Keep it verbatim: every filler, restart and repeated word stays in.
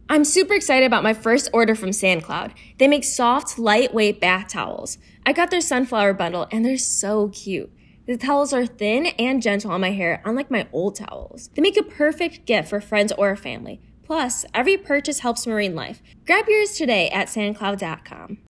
I'm super excited about my first order from SandCloud. They make soft, lightweight bath towels. I got their sunflower bundle and they're so cute. The towels are thin and gentle on my hair, unlike my old towels. They make a perfect gift for friends or family. Plus, every purchase helps marine life. Grab yours today at sandcloud dot com.